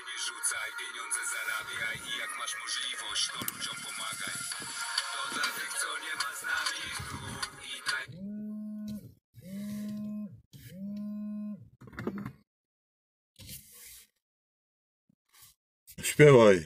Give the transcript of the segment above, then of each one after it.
wyrzucaj, pieniądze zarabiaj i jak masz możliwość, to ludziom pomagaj. To dla tych, co nie ma z nami i tak. Śpiewaj.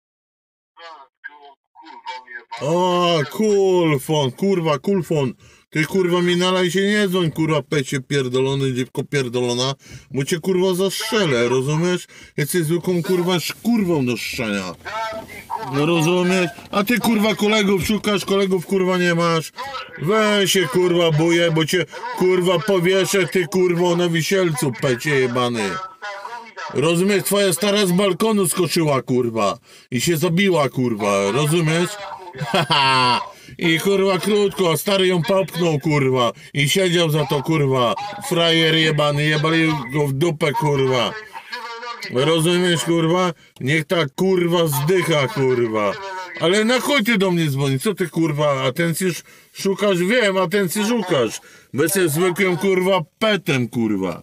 O, kulfon, kurwa, kulfon. Ty kurwa mi nalaj się nie dzwoń, kurwa pecie pierdolony, dziewko pierdolona, bo cię kurwa zastrzelę, rozumiesz? Jesteś zwykłą kurwa kurwą do szczania. No rozumiesz? A ty kurwa kolegów szukasz, kolegów kurwa nie masz. Weź się kurwa buje, bo cię kurwa powieszę, ty kurwo na wisielcu pecie jebany. Rozumiesz? Twoja stara z balkonu skoczyła kurwa i się zabiła kurwa, rozumiesz? Haha. I kurwa krótko, stary ją popchnął kurwa i siedział za to kurwa, frajer jebany, jebali go w dupę kurwa. Rozumiesz kurwa? Niech ta kurwa zdycha kurwa. Ale na chuj ty do mnie dzwoni, co ty kurwa, atencję szukasz? Wiem, atencję szukasz. Bo jesteś zwykłym kurwa petem kurwa.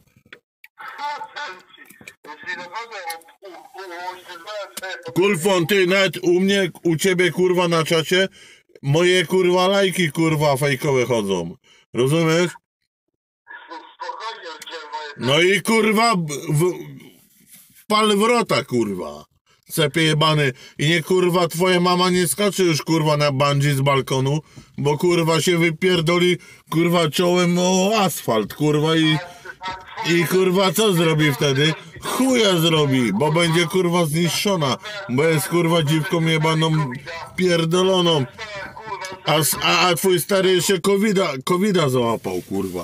Kulfon, ty nawet u mnie, u ciebie kurwa na czacie moje kurwa lajki kurwa fejkowe chodzą. Rozumiesz? No i kurwa pal wrota kurwa. Cepie jebany. I nie kurwa twoja mama nie skacze już kurwa na bungee z balkonu, bo kurwa się wypierdoli kurwa czołem o asfalt kurwa i kurwa co zrobi wtedy? Chuja zrobi, bo będzie kurwa zniszczona, bo jest kurwa dziwką jebaną pierdoloną. A twój stary jeszcze covida załapał kurwa.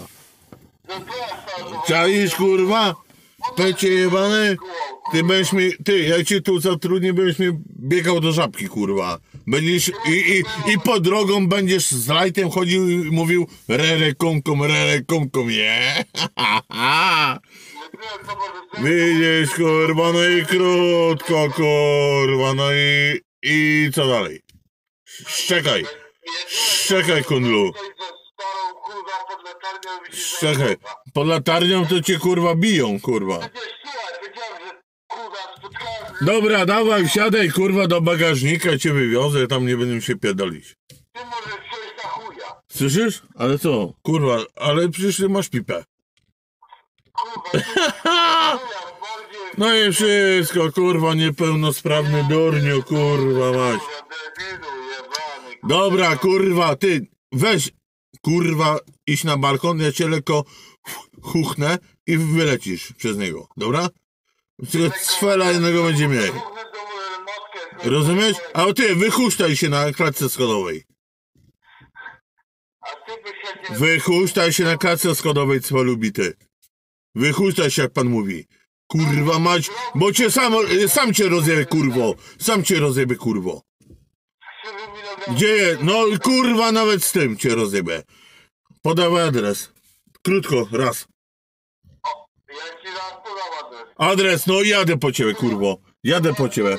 Czaisz kurwa? Pecie jebany? Ty, jak cię tu zatrudnię, będziesz mi biegał do żabki kurwa. Będziesz i po drogą będziesz z lajtem chodził i mówił rere komkom, je. Widzisz kurwa, no i krótko kurwa, no i co dalej? Szczekaj kundlu. Szczekaj, pod latarnią to cię kurwa biją kurwa. Dobra, dawaj, wsiadaj kurwa do bagażnika, cię wywiozę, tam nie będę się pierdolić. Ty możesz przejść na chuja. Słyszysz? Ale co? Kurwa, ale przecież ty masz pipę. Kurwa, No i wszystko, kurwa, niepełnosprawny durniu, kurwa mać. Dobra, kurwa, ty weź, kurwa, iść na balkon, ja cię lekko chuchnę i wylecisz przez niego, dobra? Tylko cfela jednego będzie mieli. Rozumiesz? A ty, wychusztaj się na klatce schodowej. Wychusztaj się na klatce schodowej, cfelu bity. Wychusztaj się, jak pan mówi. Kurwa mać, bo cię sam cię rozjebie, kurwo. Sam cię rozjebie, kurwo. Gdzie jest? No kurwa, nawet z tym cię rozjebie. Podawaj adres. Krótko, raz. Ja ci raz podam adres. Adres, no jadę po ciebie, kurwo. Jadę po ciebie.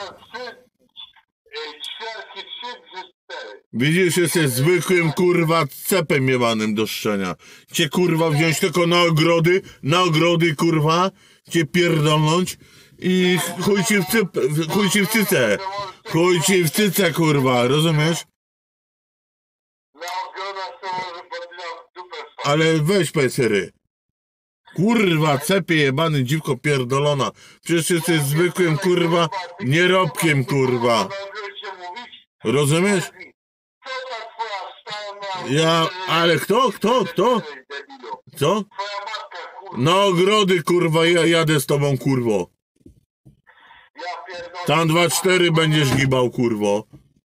Widzisz, jesteś zwykłym, kurwa, cepem jebanym do szczenia. Cię, kurwa, wziąć tylko na ogrody, kurwa, cię pierdolnąć i chuj ci w cyce. Chuj ci w cyce, kurwa, rozumiesz? Na ogrodach to może podbiła w dupę. Ale weź pesery. Kurwa, cepie jebany, dziwko pierdolona. Przecież jesteś zwykłym, kurwa, nierobkiem, kurwa. Rozumiesz? Ale kto? Co? Na ogrody, kurwa, ja jadę z tobą, kurwo. Tam 2-4 będziesz gibał, kurwo.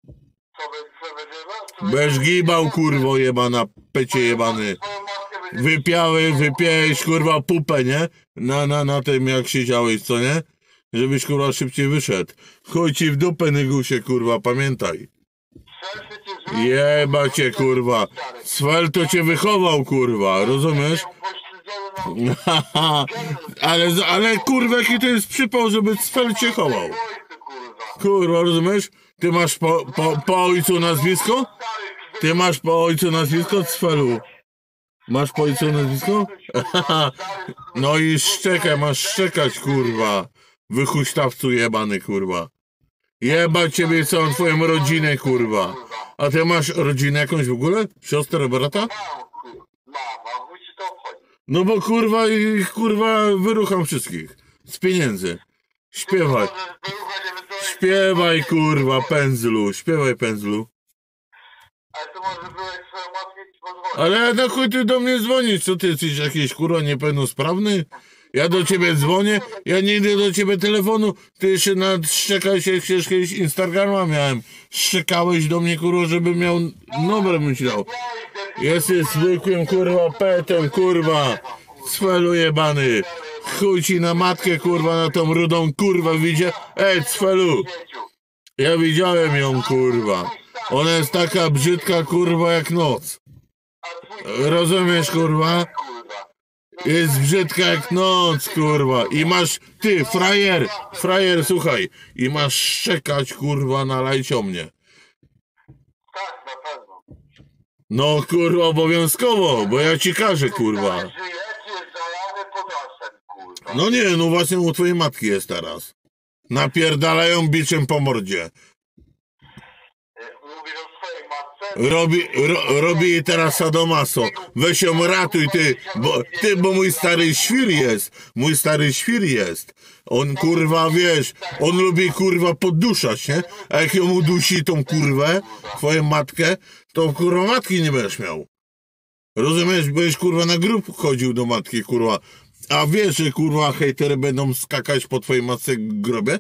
Będziesz gibał, kurwo, jebana, pecie jebany. Wypiałeś, kurwa, pupę, nie? Na tym, jak siedziałeś, co nie? Żebyś, kurwa, szybciej wyszedł. Chuj ci w dupę, nygusie, kurwa, pamiętaj. Jeba cię, kurwa. Svel to cię wychował, kurwa, rozumiesz? ale kurwa, jaki to jest przypał, żeby Svel cię chował. Kurwa, rozumiesz? Ty masz po ojcu nazwisko? Ty masz po ojcu nazwisko, Svelu? Masz po ojcu nazwisko? No i szczekaj, masz szczekać, kurwa. Wychuśtawcu jebany, kurwa. Jebać ciebie i całą twoją rodzinę, kurwa. A ty masz rodzinę jakąś w ogóle? Siostrę, brata? Mam, a chuj ci to obchodzi. No bo kurwa ich kurwa wyrucham wszystkich. Z pieniędzy. Śpiewaj. Śpiewaj kurwa pędzlu. Śpiewaj pędzlu. Ale to może byłeś swoją matkę ci pozwolić. Ale na chuj ty do mnie dzwonisz? Co ty jesteś jakiś kurwa niepełnosprawny? Ja do ciebie dzwonię, ja nigdy do ciebie telefonu, ty jeszcze nadszczekałeś, jak się kiedyś Instagrama miałem. Szczekałeś do mnie kurwa, żebym miał numer bym dał. Jesteś zwykłym kurwa petem, kurwa. Cfelu jebany. Chuj ci na matkę kurwa, na tą rudą kurwa widzicie? Cfelu. Ja widziałem ją kurwa. Ona jest taka brzydka kurwa jak noc. Rozumiesz kurwa? Jest brzydka jak noc, kurwa. I masz, ty, frajer, słuchaj. I masz szczekać, kurwa, na lajcie mnie. Tak, na pewno. No, kurwa, obowiązkowo, bo ja ci każę, kurwa. Żyjecie zalany podasem, kurwa. No nie, no właśnie u twojej matki jest teraz. Napierdalają biczem po mordzie. Mówisz o swojej matce? Robi jej teraz sadomaso. Weź ją ratuj, bo mój stary świr jest. Mój stary świr jest. On kurwa, wiesz, on lubi kurwa podduszać, nie? A jak ją udusi tą kurwę, twoją matkę, to kurwa matki nie będziesz miał. Rozumiesz? Będziesz kurwa na grób chodził do matki, kurwa. A wiesz, że kurwa hejtery będą skakać po twojej matce grobie?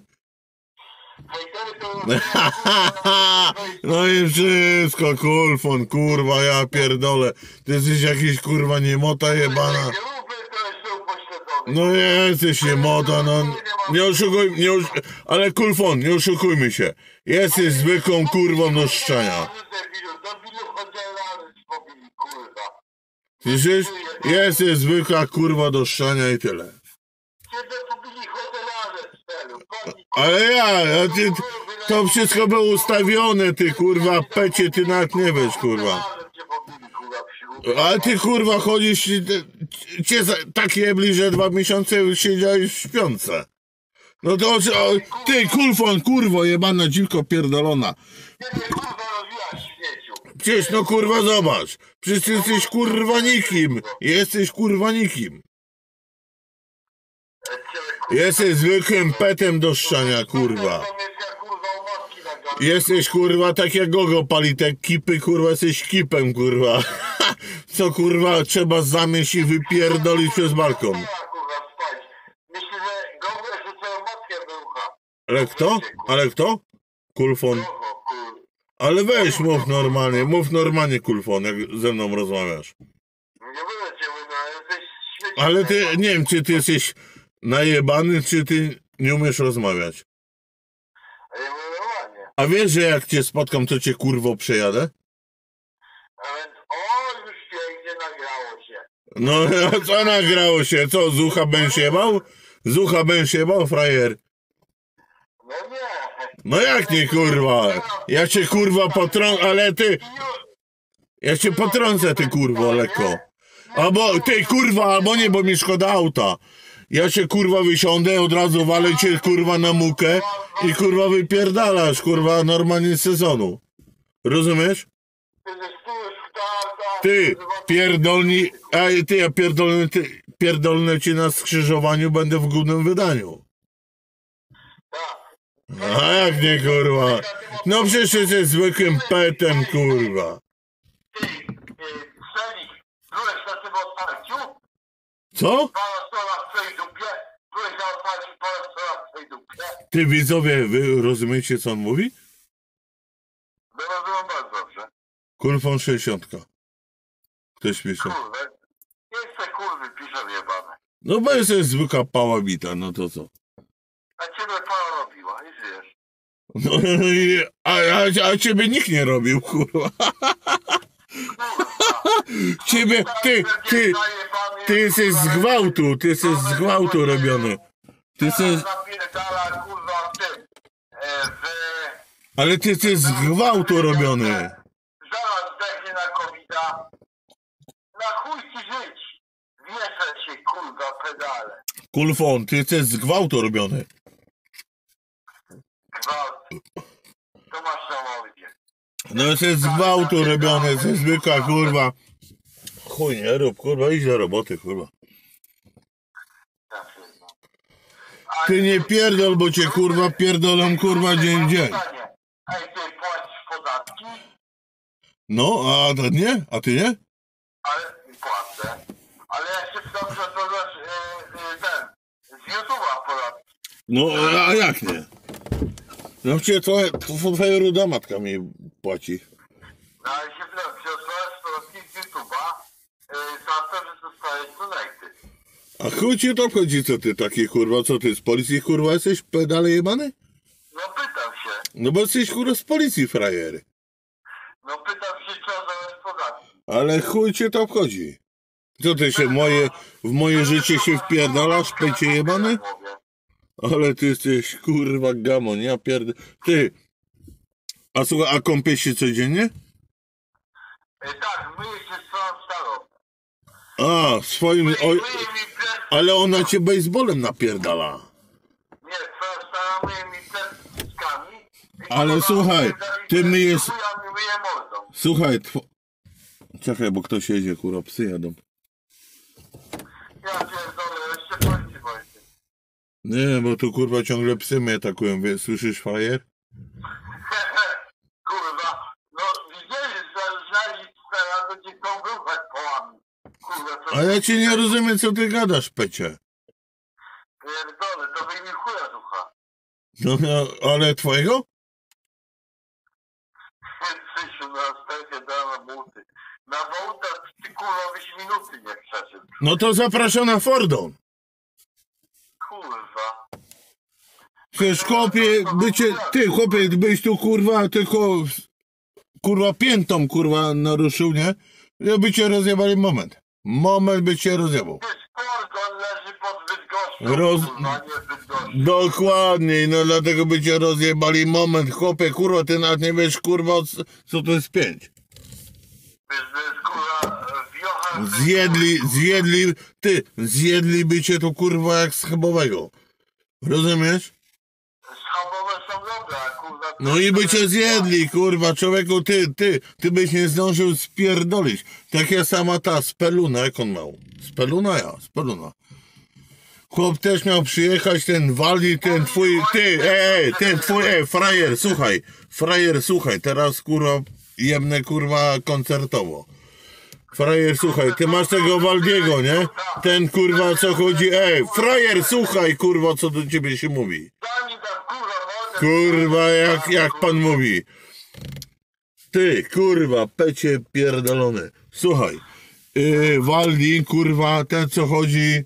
No i wszystko, kulfon, kurwa, ja pierdolę. Ty jesteś jakiś kurwa niemota jebana. No jesteś niemota, no. Nie oszukuj, ale kulfon, nie oszukujmy się. Jesteś zwykłą kurwą do szczania. Słyszysz? Jesteś zwykła kurwa do szczania i tyle. Ale ty, to wszystko było ustawione, ty kurwa, pecie, ty nawet nie wiesz, kurwa. Ale ty kurwa chodzisz, cię tak jebli, że 2 miesiące siedziałeś w śpiące. No to ty kulfon, kurwo, jebana dziwko pierdolona. Przecież no kurwa zobacz, przecież ty jesteś kurwa nikim, jesteś kurwa nikim. Jesteś zwykłym petem do szczania, kurwa. Jesteś kurwa tak jak Gogo pali te kipy, kurwa, jesteś kipem, kurwa. Co kurwa trzeba zamieść i wypierdolić przez balkon. Myślę, że Gogo jeszcze twoją matkę wyrucha. Ale kto? Kulfon. Ale weź mów normalnie kulfon, jak ze mną rozmawiasz. Nie będę cię mówił, ale jesteś świetny. Ale ty, nie wiem, czy ty jesteś najebany, czy ty nie umiesz rozmawiać. A ja mówię normalnie. A wiesz, że jak cię spotkam, to cię kurwo przejadę? O, już pięknie nagrało się. No, a co nagrało się? Co, z ucha będziesz jebał? Z ucha będziesz jebał, frajer? No nie. No jak nie, kurwa? Ja cię kurwa potrącę, ale ty... Ja cię potrącę, ty kurwo, lekko. Albo, ty kurwa, albo nie, bo mi szkoda auta. Ja się kurwa wysiądę, od razu walę cię kurwa na mukę i kurwa wypierdalasz, kurwa, normalnie z sezonu. Rozumiesz? Ty, pierdolni, ja pierdolnę ci na skrzyżowaniu, będę w głównym wydaniu. A jak nie, kurwa? No przecież jesteś zwykłym petem, kurwa. Byłeś na tym otwarciu? Co? Ty widzowie, wy rozumiecie, co on mówi? No rozumiem bardzo dobrze. Kulfon 60. Ktoś pisze. Kurwa. Jeszcze kurwy piszą jebane. No bo jesteś zwykła pała bita, no to co? A ciebie pana robiła i żyjesz. No, a ciebie nikt nie robił, kurwa. Ciebie, ty jesteś z gwałtu robiony. Ty jesteś... Napierdala kurwa w tym. Ale ty jesteś z gwałtu robiony. Zaraz zdechnie na COVID-a. Na chuj ci żyć. Wieszaj się kurwa pedale. Kulfon, ty jesteś z gwałtu robiony. Gwałt. To masz na mordzie. No jest z gwałtu robione, ze zwykła kurwa. Chuj nie rób, kurwa, idź do roboty, kurwa. Ja pierdolę. Ty nie pierdol, bo cię kurwa pierdolą kurwa dzień w dzień. Ej, ty płacisz podatki? No, a to nie? A ty nie? Ale płacę. Ale ja się pytam, że to też ten z YouTube'a podatki. No, a jak nie? No cię twoja ruda matka mi płaci. No ale się pytam, czy dostajesz podatki z YouTube'a za to, że dostajesz donaty. A chuj ci to obchodzi, co ty taki kurwa, co ty z policji kurwa jesteś pedale jebany? No pytam się. No bo jesteś kurwa z policji frajery. No pytam się, czy dostajesz podatki. Ale chuj cię to obchodzi. Co ty się w moje życie się wpierdalasz, pecie jebany? Ale ty jesteś kurwa gamon, ja Ty, a słuchaj, a kąpiesz się codziennie? Tak, myję się z całą starą. A, swoim... Ale ona cię baseballem napierdala. Nie, cała stara myje mi plecami. Ale słuchaj, ty myjesz... Ja myję mordą. Słuchaj, Czekaj, bo ktoś jedzie, kurwa, psy jadą. Ja pierdolę, jeszcze policji boję. Nie, bo tu kurwa ciągle psy mnie atakują, wiesz, słyszysz frajer? Kurwa, no widzieli, że znali teraz, to ci tą grupę połami. Kurwa, co... A ja cię nie rozumiem, co ty gadasz, pecie. Pierdolę, to wyjmij chuja ducha. No, ale twojego? Krzysiu, na stefie dała buty. Na wołta ty kurwa byś minuty nie przeszedł. No to zapraszam na Fordon. Kurwa. Przecież chłopie, chłopie, byś tu kurwa tylko kurwa piętą kurwa naruszył, nie? Ja by cię rozjebali moment by cię rozjebał. Ty sport, on leży pod Bydgoszczą, kurwa, nie Bydgoszczą. Dokładnie, no dlatego by cię rozjebali moment, chłopie, kurwa, ty nawet nie wiesz kurwa co to jest 5. Kurwa, wiocha... Zjedliby cię to kurwa jak schabowego. Rozumiesz? Schabowe są dobre, a kurwa... No i by cię zjedli, kurwa, człowieku, ty byś nie zdążył spierdolić. Taka sama ta Speluna, jak on miał? Speluna. Chłop też miał przyjechać, ten Wali, ten twój, frajer, słuchaj, teraz kurwa, jemne kurwa koncertowo. Frajer, słuchaj, ty masz tego Waldiego, nie? Ten kurwa co chodzi, frajer, słuchaj, kurwa, co do ciebie się mówi. Kurwa, jak pan mówi. Ty, kurwa, pecie pierdolone. Słuchaj, Waldi, kurwa, ten co chodzi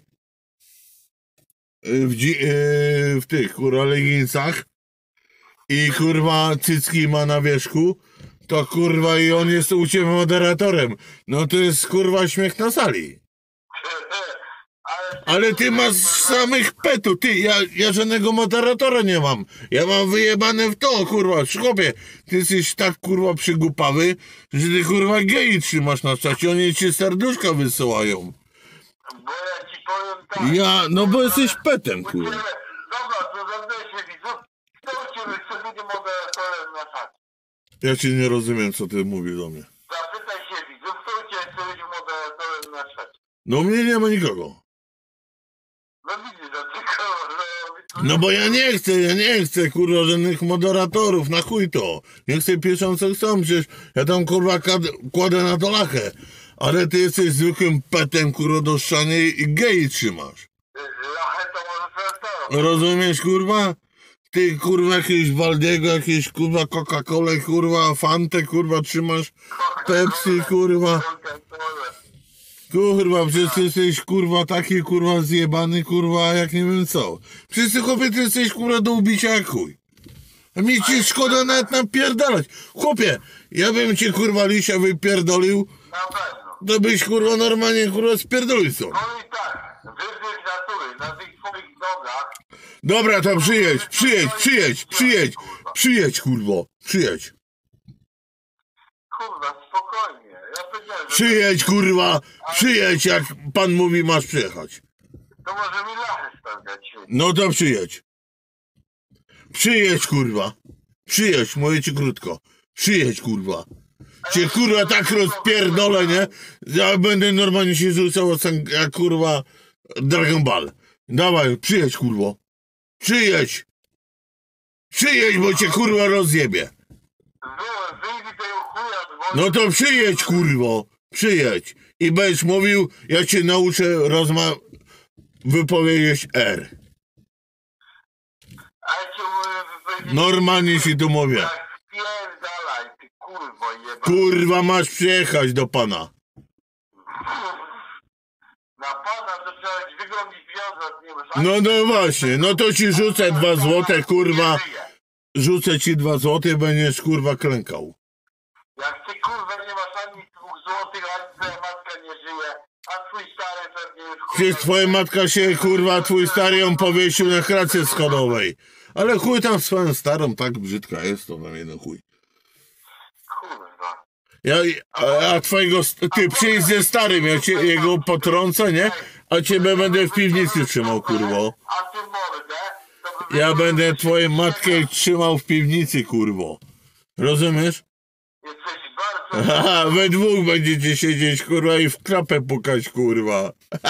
w tych, kurwa, leginsach i kurwa cycki ma na wierzchu, to kurwa i on jest u ciebie moderatorem. No to jest kurwa śmiech na sali. Ale ty masz samych petów, ty, ja żadnego moderatora nie mam. Ja mam wyjebane w to, kurwa, chłopie. Ty jesteś tak kurwa przygłupawy, że ty kurwa gei trzymasz na czacie, oni ci serduszka wysyłają. Bo ja ci powiem tak. No bo jesteś petem, kurwa. Dobra, to zapytaj się widzów, kto u ciebie chce być moderatorem na czacie? Ja cię nie rozumiem, co ty mówisz do mnie. Zapytaj się widzów, kto u ciebie chce być moderatorem na czacie? No u mnie nie ma nikogo. No widzisz, dlaczego? No bo ja nie chcę, kurwa, żadnych moderatorów, na chuj to. Nie chcę piszą co chcą, przecież ja tam, kurwa, kładę na to lachę. Ale ty jesteś zwykłym petem, kurwa, do ściany i gej trzymasz. Lachę to może teraz. Rozumiesz, kurwa? Ty, kurwa, jakiegoś Waldiego, jakieś, kurwa, Coca-Colę, kurwa, Fantę, kurwa, trzymasz, Pepsi, kurwa. Kurwa, przecież ty jesteś, kurwa, taki, kurwa, zjebany, kurwa, jak nie wiem co. Przecież ty, chłopie, ty jesteś, kurwa, do ubicia jak chuj. A mi ci szkoda nawet napierdalać. Chłopie, ja bym cię, kurwa, lisia wypierdolił, Na pewno. to byś, kurwa, normalnie, kurwa, spierdolił stąd. No i tak, wybieg natury, na tych twoich nogach. Dobra, to przyjedź, kurwa, przyjedź. Kurwa, spokojnie. Ja powiedziałem, że... Przyjedź, kurwa, przyjedź, jak pan mówi, masz przyjechać. To może mi lachę stawiać. No to przyjedź. Przyjedź, kurwa. Przyjedź, mówię ci krótko. Przyjedź, kurwa. Cię, kurwa, tak rozpierdolę, nie? Ja będę normalnie się rzucał jak, kurwa, Dragon Ball. Dawaj, przyjedź, kurwo. Przyjedź. Przyjedź, bo cię, kurwa, rozjebie. Wyjmij tego chuja z wody. No to przyjedź, kurwo. Przyjedź. I będziesz mówił, ja cię nauczę wypowiedzieć R. A ja cię mówię wypowiedzieć... Normalnie ci to mówię. Tak, spierdalaj, ty kurwo jeba. Kurwa, masz przyjechać do pana. Na pana to trzeba wyglądać związek, nie masz... No właśnie, no to ci rzucę 2 złote, kurwa. Rzucę ci 2 złote, będziesz, kurwa, klękał. Jak ty kurwa nie masz ani 2 złotych, ani twoja matka nie żyje, a twój stary pewnie już kurwa... Przecież twoja matka się, kurwa, twój stary ją powiesił na klatce schodowej. Ale chuj tam swoją starą, tak brzydka jest, to tam jeden chuj. Kurwa. A twojego, ty przyjdź ze starym, ja cię, jego potrącę, nie? A ciebie będę w piwnicy trzymał, kurwo. A ty mordę, to by... Ja będę twoją matkę trzymał w piwnicy, kurwo. Rozumiesz? Jesteś bardzo... Haha, we dwóch będziecie siedzieć, kurwa, i w klapę pukać, kurwa.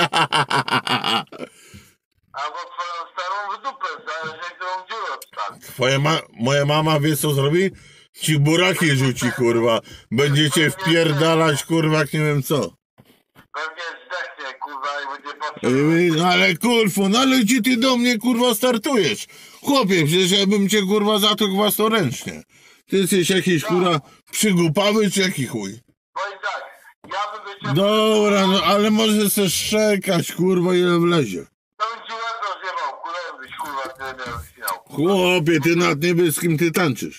Albo twoją starą w dupę, zależy którą dziurę wstawi. Moja mama wie, co zrobi? Ci buraki rzuci, kurwa. Będziecie wpierdalać, kurwa, jak nie wiem co. Pewnie zdechnie, kurwa, i będzie potrzebny. Ale kurwa, no ale gdzie ty do mnie, kurwa, startujesz? Chłopie, przecież ja bym cię, kurwa, zatukł własnoręcznie. Ty jesteś jakiś, kurwa, przygłupawy, czy jaki chuj? Bo i tak, ja bym do ciebie... Dobra, no ale może se szczekać, kurwa, ile wlezie. To bym ci łeb rozjebał, kurwa, byś, kurwa, tyle nie rozfinał. Chłopie, ty nad niebieskim, ty tańczysz.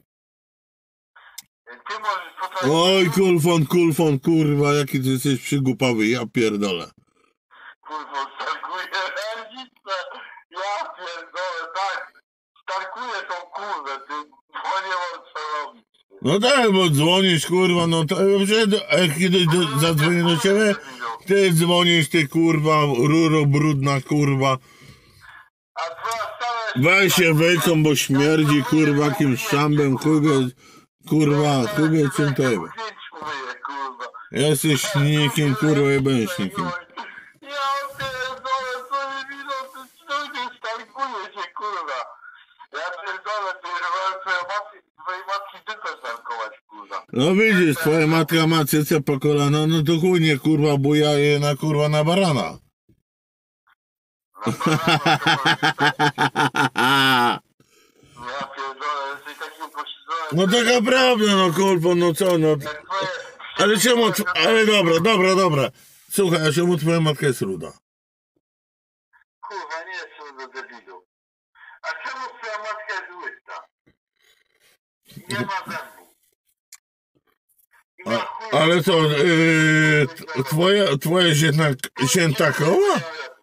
Ty możesz potrafić... Oj, kulfon, kurwa, jaki ty jesteś przygłupawy, ja pierdolę. Kurwa, starkuję energiczne. Ja pierdolę, tak. Starkuję tą kurwę, ty, bo nie mam co robić. No tak, bo dzwonisz, kurwa, no to jak kiedyś zadzwonię do ciebie, ty dzwonisz, ty, kurwa, ruro brudna, kurwa. A twoja stara... Weź się wykąp, bo śmierdzi, kurwa, jakimś szambem, kurwa, czym to jest? Kurwa. Jesteś śnikiem, kurwa, jebęśnikiem. Ja pierdolę, co nie widzą, ty nie starkuje się, kurwa. Ja pierdolę, ty twojej matki dupę starkować, kurwa. No widzisz, twoja matka ma cyce po kolana, no to chuj nie, kurwa, buja je na, kurwa, na barana. Ja pierdolę, jesteś takim pośrodzonym. No taka prawda, no kurwa, no co, no. Jak twoje... Ale czemu, ale dobra. Słuchaj, a czemu twoja matka jest ruda? Kurwa, nie jestem do debilu. A czemu twoja matka jest łyska? Nie ma zębów. I ma chuj- Ale to, twoja ziętakowa?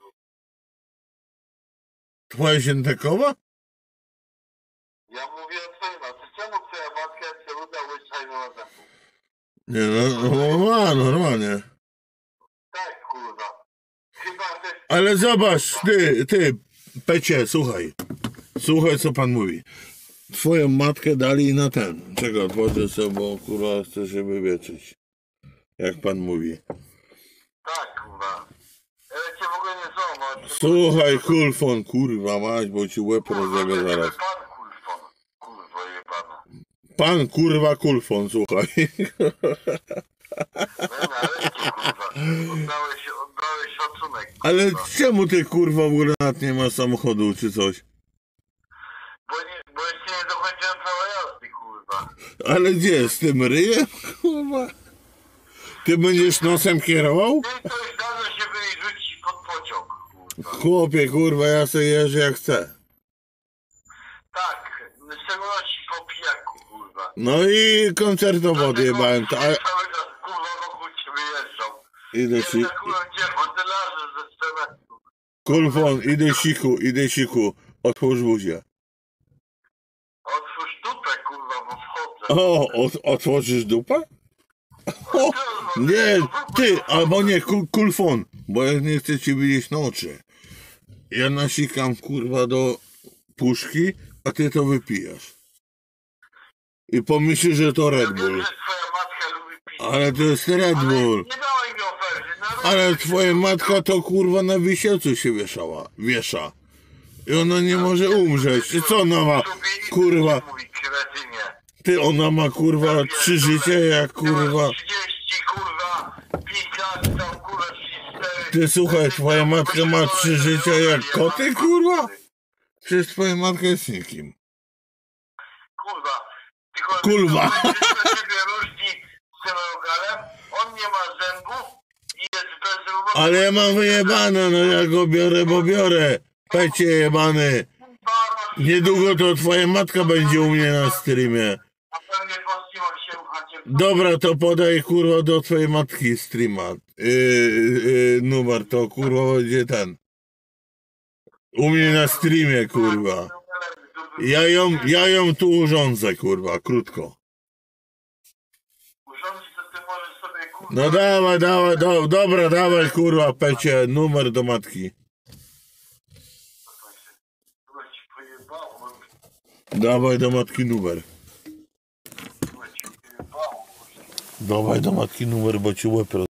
Twoja ziętakowa? Ja mówię o twojej matce. Czemu twoja matka jest ruda, łyska i nie ma zębów? Nie, no, ma, normalnie. Tak, kurwa. Chyba też... Ale zobacz, ty, Pecie, słuchaj, co pan mówi. Twoją matkę dali na ten. Czego, otworzę sobie, bo kurwa chcę się wywietrzyć. Jak pan mówi. Tak, kurwa. Ja cię w ogóle nie złamał. Słuchaj, kulfon, kurwa mać, bo ci łeb rozjebie zaraz. Pan kulfon. Kurwa jebana. Pan, kurwa, kulfon, słuchaj. No nareszcie, kurwa. Oddałeś szacunek. Ale Kurwa. czemu ty, kurwa, w ogóle nawet nie masz samochodu, czy coś? Bo jeszcze nie dokończyłem całej jazdy, kurwa. Ale gdzie, z tym ryjem, kurwa? Ty będziesz nosem kierował? Ty to już dawno się byli rzucić pod pociąg, kurwa. Chłopie, kurwa, ja sobie jeżdżę jak chcę. Tak, w szczególności po pijaku, kurwa. No i koncertowo odjebałem to, Cały czas, kurwa, wokół ciebie jeżdżą. idę ci... Jedna kurwa gdzie modelarze ze cementu. Kulfon, idę siku, otwórz buzię. Otwórz dupę, kurwa, bo wchodzę. O, otworzysz dupę? O, nie, ty, albo nie, kulfon, bo ja nie chcę ci widzieć na oczy. Ja nasikam, kurwa, do puszki, a ty to wypijasz. I pomyślisz, że to Red Wiem, Bull. że twoja matka lubi pić. Ale to jest Red Bull. Nie dałeś mi oferty. No, Ale twoja matka to kurwa na wisielcu się wiesza. I ona nie może umrzeć. Czy co ona ma? Kurwa. Mówi, kretynie. Ty, ona ma kurwa 3 życia jak kurwa. 30, kurwa, 5 lat, tam kurwa 34. Ty słuchaj, twoja matka ma 3 życia jak koty kurwa? Przecież twoja matka jest nikim. Kurwa. Tylko Kurwa. to ciebie różni z tym rogalem. On nie ma zębów i jest bezrobotny. Ale ja mam wyjebane, no ja go biorę, bo biorę. Pecie jebany. Niedługo to twoja matka będzie u mnie na streamie. A pewnie postiło się w chacie. Dobra, to podaj kurwa do twojej matki streama. Numer to kurwa będzie ten. U mnie na streamie kurwa. Ja ją tu urządzę kurwa, krótko. Urządzić to ty możesz sobie kurwa. No dawaj, dobra, dawaj kurwa pecie, numer do matki. Chyba ci pojebało. Dawaj do matki numer. Chyba ci pojebało. Dawaj do matki numer, bo ci łeb